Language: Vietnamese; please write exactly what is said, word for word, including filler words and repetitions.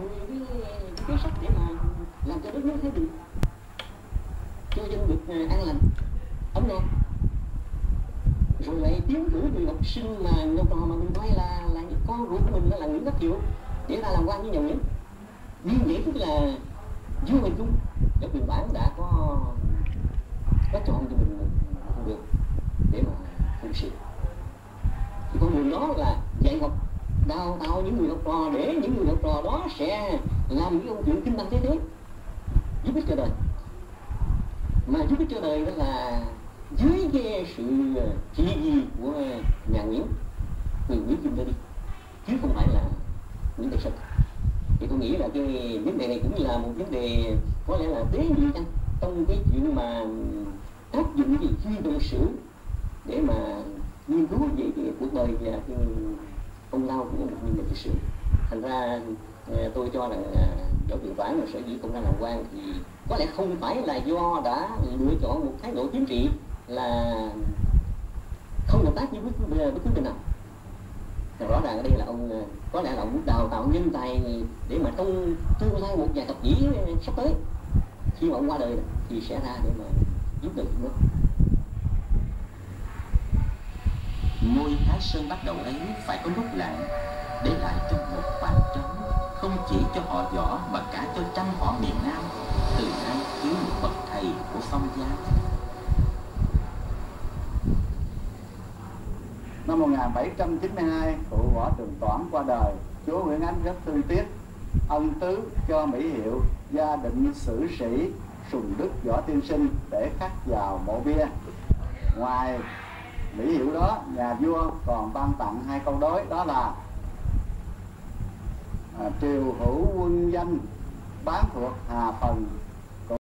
mười cái cái sách để mà làm cho đất nước thái bình, cho dân được an lành ấm no, rồi lại tiến cử người học sinh mà đâu trò mà mình nói là là những con ruột của mình là Nguyễn Tất Diệu để ra làm quan với nhà Nguyễn. Như vậy tức là vua Huệ Chung ở Quyền Bản đã có có chọn cho mình một con đường để mà phụng sự. Thì con đường đó là dạy học, đào tạo những người học trò để những người học trò đó sẽ làm những công chuyện kinh tâm thế thế, giúp ích cho đời. Mà giúp ích cho đời đó là dưới cái sự chỉ huy của nhà Nguyễn, từ Nguyễn Kim ra đi, chứ không phải là Nguyễn Tất Sực. Thì tôi nghĩ là cái vấn đề này cũng là một vấn đề có lẽ là tế nhị chăng trong cái chuyện mà áp dụng cái suy luận sử để mà nghiên cứu về cái cuộc đời và cái công lao của một nhân vật lịch sử. Thành ra tôi cho rằng Võ Trường Toản mà sở dĩ không ra làm quan thì có lẽ không phải là do đã lựa chọn một thái độ chính trị là không hợp tác với bất cứ bất cứ bên nào. Rõ ràng ở đây là ông có lẽ là ông đào tạo nhân tài để mà trong tương lai một vài thập kỷ sắp tới, khi mà ông qua đời thì sẽ ra để mà giúp được nước. Ngôi Thái Sơn bắt đầu ấy phải có lúc lặng, để lại trong một khoảng trống, không chỉ cho họ Võ mà cả cho trăm họ miền Nam, từ nay thiếu một bậc thầy của phong gia. Năm một nghìn bảy trăm chín mươi hai, cụ Võ Trường Toản qua đời. Chúa Nguyễn Ánh rất thương tiếc, ân tứ cho mỹ hiệu Gia Định Sử Sĩ Sùng Đức Võ Tiên Sinh để khắc vào mộ bia. Ngoài mỹ hiệu đó, nhà vua còn ban tặng hai câu đối, đó là à, triều hữu quân danh bán thuộc Hà Phần